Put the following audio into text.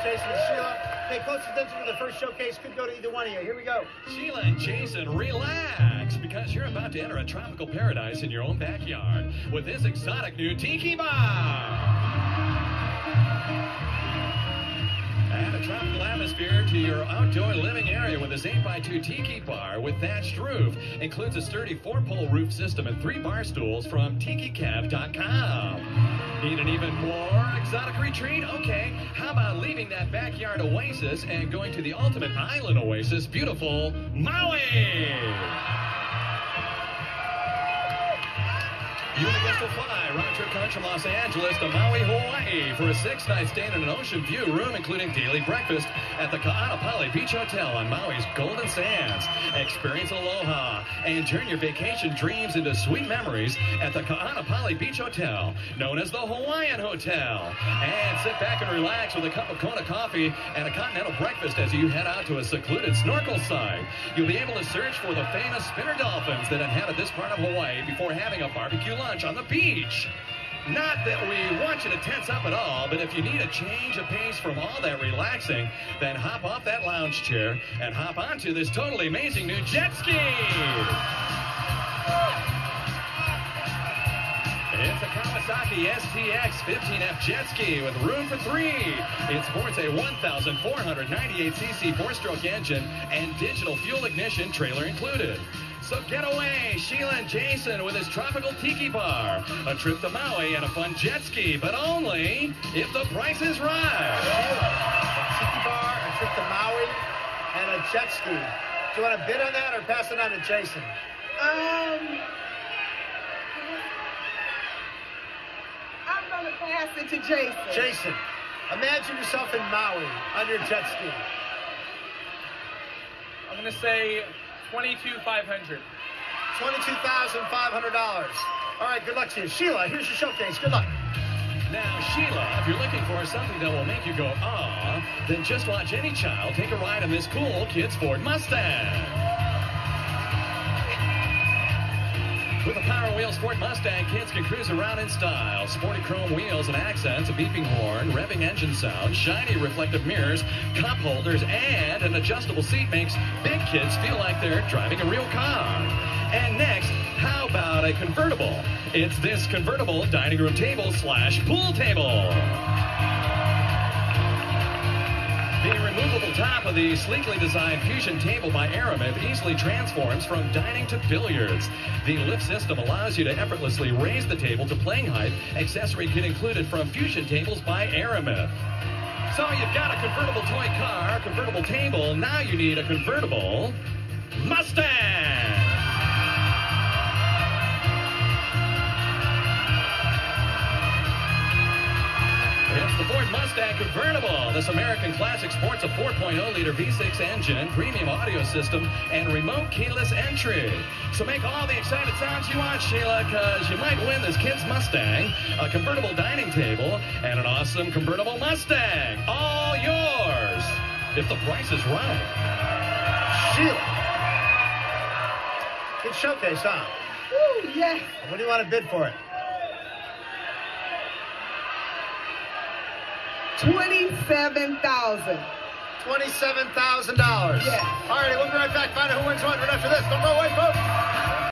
Jason and Sheila. Pay close attention to the first showcase. Could go to either one of you. Here we go. Sheila and Jason, relax, because you're about to enter a tropical paradise in your own backyard with this exotic new tiki bar. Add a tropical atmosphere to your outdoor living area with this 8x2 tiki bar with thatched roof. Includes a sturdy 4-pole roof system and 3 bar stools from TikiCav.com. Need an even more exotic retreat? Okay, how about leaving that backyard oasis and going to the ultimate island oasis, beautiful Maui? You and a guest will fly round-trip coach from Los Angeles to Maui, Hawaii for a 6-night stay in an ocean view room, including daily breakfast at the Ka'anapali Beach Hotel on Maui's Golden Sands. Experience aloha and turn your vacation dreams into sweet memories at the Ka'anapali Beach Hotel, known as the Hawaiian Hotel. And sit back and relax with a cup of Kona coffee and a continental breakfast as you head out to a secluded snorkel site. You'll be able to search for the famous spinner dolphins that inhabit this part of Hawaii before having a barbecue lunch on the beach. Not that we want you to tense up at all, but if you need a change of pace from all that relaxing, then hop off that lounge chair and hop onto this totally amazing new jet ski. It's a Kawasaki STX 15F jet ski with room for 3. It sports a 1,498cc 4-stroke engine and digital fuel ignition trailer included. So get away, Sheila and Jason, with his tropical tiki bar, a trip to Maui, and a fun jet ski, but only if the price is right. A tiki bar, a trip to Maui, and a jet ski. Do you want to bid on that or pass it on to Jason? I'm going to pass it to Jason. Jason, imagine yourself in Maui on your jet ski. I'm going to say $22,500. $22,500. All right, good luck to you. Sheila, here's your showcase. Good luck. Now, Sheila, if you're looking for something that will make you go, ah, then just watch any child take a ride in this cool kid's Ford Mustang. With a Power Wheels Ford Mustang, kids can cruise around in style. Sporty chrome wheels and accents, a beeping horn, revving engine sound, shiny reflective mirrors, cup holders, and an adjustable seat makes big kids feel like they're driving a real car. And next, how about a convertible? It's this convertible dining room table / pool table. The removable top of the sleekly designed Fusion table by Aramith easily transforms from dining to billiards. The lift system allows you to effortlessly raise the table to playing height. Accessory kit included from Fusion tables by Aramith. So you've got a convertible toy car, convertible table, now you need a convertible Mustang! It's the Ford Mustang convertible. This American classic sports a 4.0-liter V6 engine, premium audio system, and remote keyless entry. So make all the excited sounds you want, Sheila, because you might win this kid's Mustang, a convertible dining table, and an awesome convertible Mustang. All yours, if the price is right. Sheila. Good showcase, huh? Woo, yes. What do you want to bid for it? $27,000. $27,000. Yes. All righty, we'll be right back. Find out who wins what right after this. Don't go away, folks.